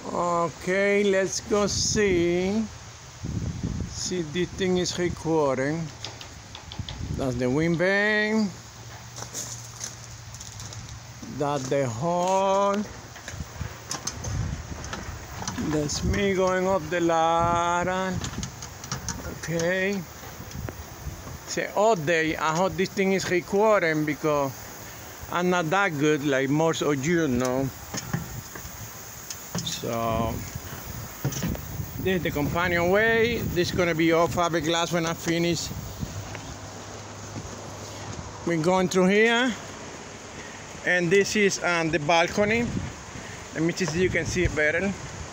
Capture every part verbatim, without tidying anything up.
Okay, let's go see. See, this thing is recording. That's the wind vane. That's the hole. That's me going up the ladder. Okay. So all day, I hope this thing is recording because I'm not that good like most of you know. So this is the companionway. This is gonna be all fiberglass when I finish. We're going through here, and this is um, the balcony. Let me see if you can see it better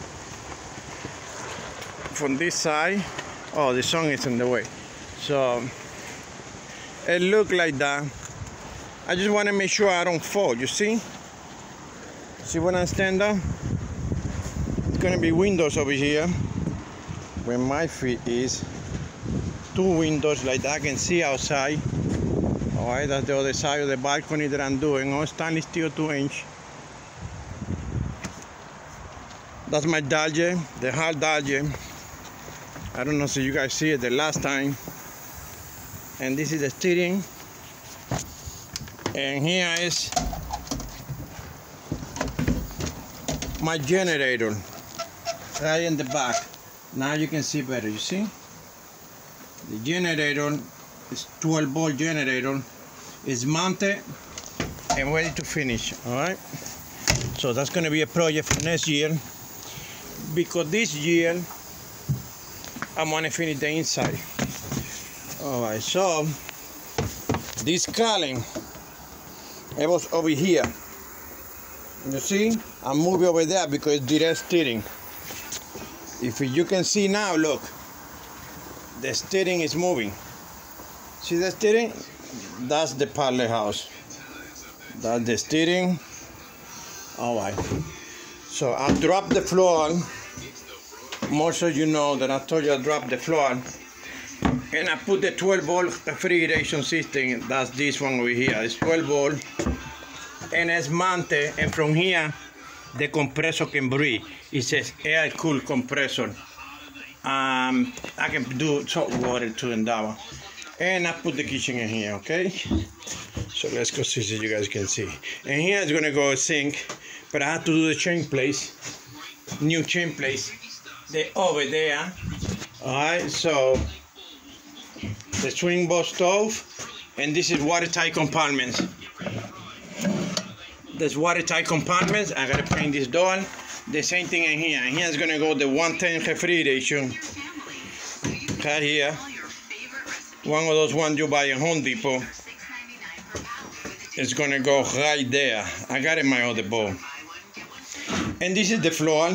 from this side. Oh, the sun is in the way, so it looks like that. I just want to make sure I don't fall. You see? See when I stand up? It's gonna be windows over here where my feet is. Two windows like that I can see outside. All right, that's the other side of the balcony that I'm doing. Oh, stainless steel two inch. That's my Dodge, the hard Dodge. I don't know if you guys see it the last time. And this is the steering. And here is my generator right in the back. Now you can see better, you see? The generator is twelve volt generator. It's mounted and ready to finish, all right? So that's gonna be a project for next year, because this year I wanna finish the inside. All right, so this cowling, it was over here. You see, I'm moving over there because it's direct steering. If you can see now, look, the steering is moving. See the steering? That's the pallet house. That's the steering. All right. So I dropped the floor. Most of you know that I told you I dropped the floor. And I put the twelve volt refrigeration system. That's this one over here. It's twelve volt. And it's mounted. And from here, the compressor can breathe. It says air cool compressor. Um, I can do salt water too in that one. And I put the kitchen in here, okay? So let's go see so you guys can see. And here is gonna go a sink, but I have to do the chain place, new chain place. They're over there. All right, so the swing box stove, and this is watertight compartments. There's watertight compartments. I gotta paint this door. The same thing in here. And here is gonna go the one ten refrigeration. Right here. One of those ones you buy at Home Depot. It's gonna go right there. I got it in my other bowl. And this is the floor.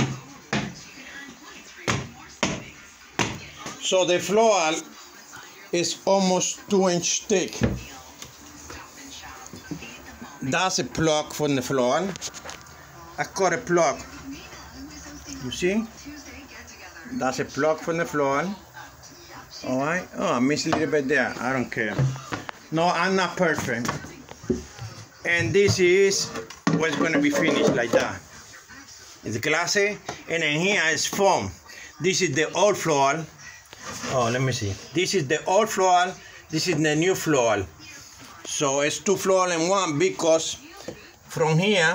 So the floor is almost two inch thick. That's a plug from the floor. I cut a plug. You see? That's a plug from the floor. All right. Oh, I missed a little bit there. I don't care. No, I'm not perfect. And this is what's going to be finished like that. It's glassy, and in here is foam. This is the old floor. Oh, let me see. This is the old floor. This is the new floor. So it's two floors in one because from here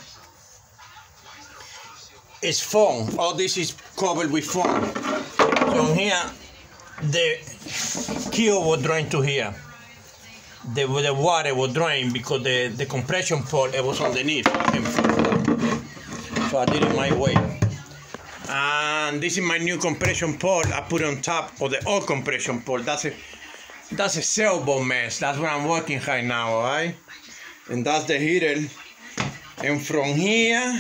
it's foam. All this is covered with foam. From here, the keel will drain to here. The, the water will drain because the, the compression port, it was underneath. So I did it my way. And this is my new compression port. I put it on top of the old compression port. That's a that's a sailboat mess. That's what I'm working right now, all right? And that's the heater. And from here,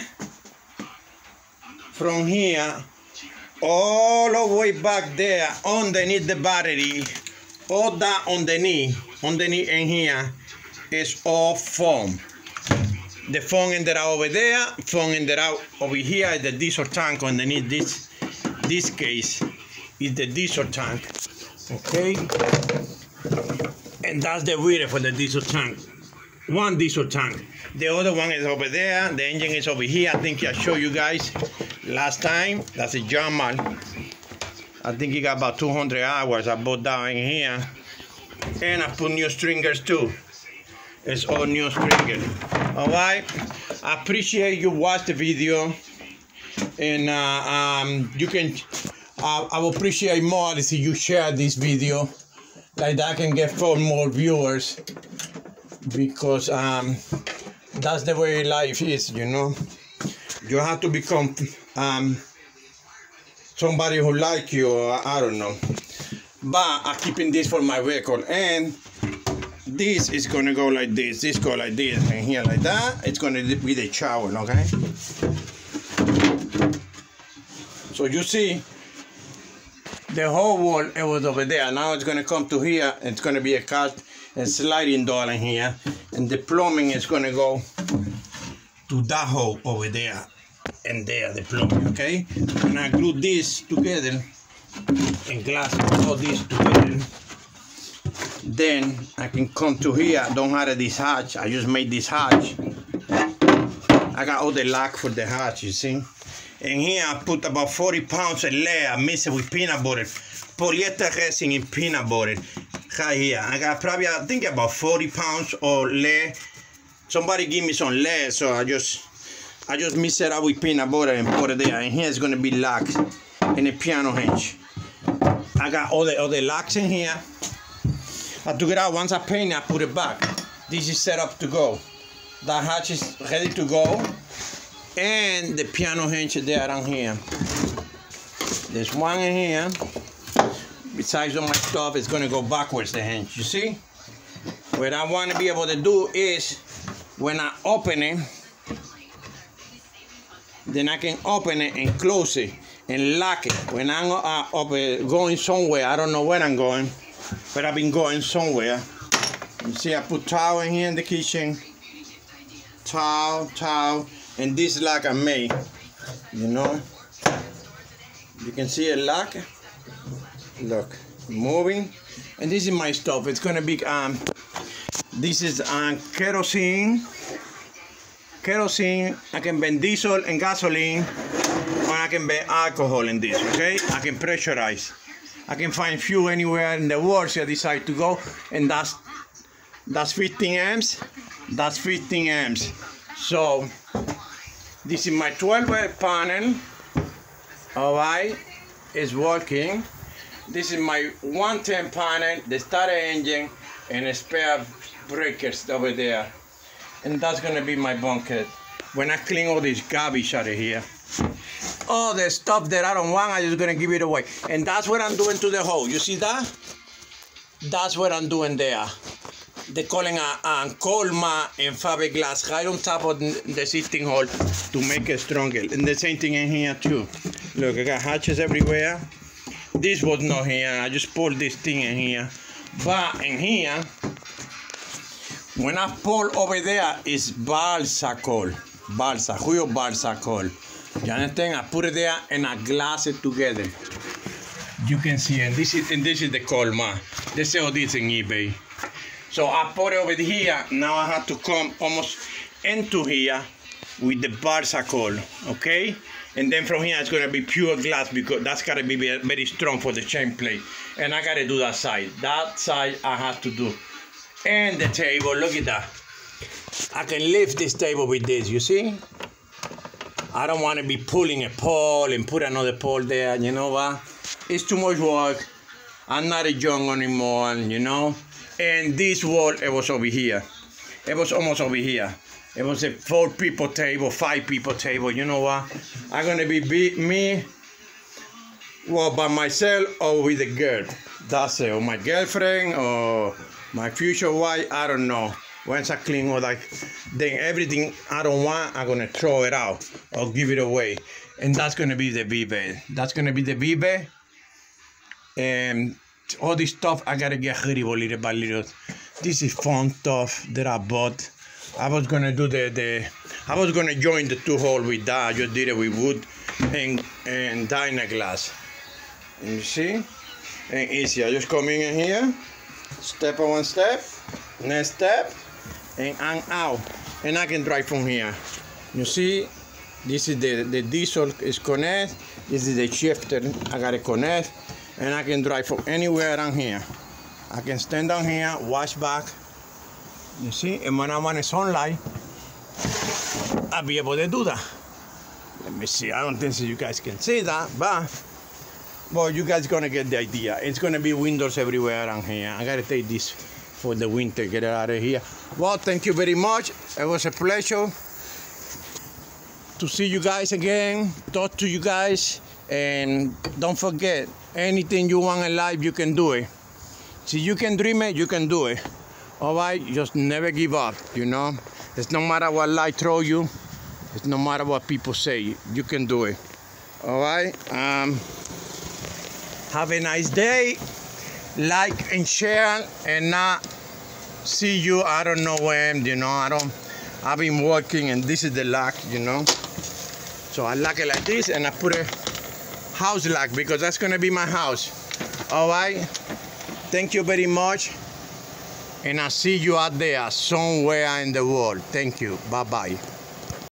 from here, all the way back there, underneath the battery, all that underneath, underneath in here, is all foam. The foam ended out over there, foam ended out over here, the diesel tank underneath this, this case is the diesel tank, okay? And that's the reader for the diesel tank. one diesel tank. The other one is over there. The engine is over here. I think I showed you guys last time. That's a Jamal. I think he got about two hundred hours. I bought that in here. And I put new stringers too. It's all new stringers. All right. I appreciate you watch the video. And uh, um, you can, uh, I will appreciate more if you share this video. Like that I can get four more viewers. Because um, that's the way life is, you know. You have to become um, somebody who like you, or I don't know. But I'm keeping this for my record, and this is gonna go like this. This go like this, and here like that. It's gonna be the shower, okay? So you see, the whole wall it was over there. Now it's gonna come to here. It's gonna be a cut, a sliding door in here, and the plumbing is gonna go to that hole over there. And there the plumbing, okay? And I glue this together and glass all this together. Then I can come to here. I don't have this hatch. I just made this hatch. I got all the lock for the hatch, you see? And here I put about forty pounds of lead. I mix it with peanut butter. Polyester resin in peanut butter. Right here. I got probably, I think about forty pounds of lead. Somebody give me some lead, so I just I just mix it up with peanut butter and put it there. And here it's gonna be locked in a piano hinge. I got all the other locks in here. I took it out. Once I paint it, I put it back. This is set up to go. The hatch is ready to go. And the piano hinge is there down here. There's one in here. Besides all my stuff, it's gonna go backwards, the hinge. You see? What I want to be able to do is, when I open it, then I can open it and close it and lock it. When I'm uh, open, going somewhere, I don't know where I'm going, but I've been going somewhere. You see, I put towel in here in the kitchen. Towel, towel, and this lock I made, you know. You can see a lock. Look, moving. And this is my stuff. It's gonna be, um, this is um, kerosene. Kerosene, I can burn diesel and gasoline, or I can burn alcohol in this, okay? I can pressurize. I can find fuel anywhere in the world, so I decide to go, and that's that's fifteen amps, that's fifteen amps. So, this is my twelve volt panel, all right, it's working. This is my one ten panel, the starter engine, and a spare breakers over there. And that's gonna be my bunker. When I clean all this garbage out of here, all the stuff that I don't want, I'm just gonna give it away. And that's what I'm doing to the hole. You see that? That's what I'm doing there. They're calling a, a Colma and fiberglass right on top of the sitting hole to make it stronger. And the same thing in here too. Look, I got hatches everywhere. This was not here. I just pulled this thing in here. But in here, when I pull over there, it's balsa coal. Balsa, Julio balsa coal. You understand? I put it there and I glass it together. You can see, and this is and this is the Colma. They sell this in eBay. So I put it over here. Now I have to come almost into here with the balsa coal, okay? And then from here it's gonna be pure glass because that's gotta be very strong for the chain plate. And I gotta do that side. That side I have to do. And the table, look at that. I can lift this table with this, you see? I don't want to be pulling a pole and put another pole there, you know what? It's too much work. I'm not a young anymore, you know? And this wall, it was over here. It was almost over here. It was a four people table, five people table, you know what? I'm gonna be, be me, well, by myself or with a girl. That's it, or my girlfriend or my future wife, I don't know. Once I clean all that, then everything I don't want, I'm gonna throw it out or give it away. And that's gonna be the V-bed. That's gonna be the V-bed. And all this stuff, I gotta get rid of little by little. This is fun stuff that I bought. I was gonna do the, the I was gonna join the two hole with that. I just did it with wood and, and Dynaglass. And you see? And easy. I just come in here. Step on one step, next step, and I'm out, and I can drive from here. You see, this is the, the diesel is connected, this is the shifter, I gotta connect, and I can drive from anywhere around here. I can stand down here, watch back, you see, and when I'm on the sunlight, I'll be able to do that. Let me see, I don't think so you guys can see that, but well, you guys gonna get the idea. It's gonna be windows everywhere around here. I gotta take this for the winter, get it out of here. Well, thank you very much. It was a pleasure to see you guys again, talk to you guys, and don't forget, anything you want in life, you can do it. See, you can dream it, you can do it. All right, just never give up, you know? It's no matter what life throw you, it's no matter what people say, you can do it. All right, um, have a nice day, like and share, and not see you, I don't know when, you know, I don't, I've been working, and this is the lock, you know? So I lock it like this, and I put a house lock, because that's gonna be my house. All right, thank you very much, and I'll see you out there somewhere in the world. Thank you, bye-bye.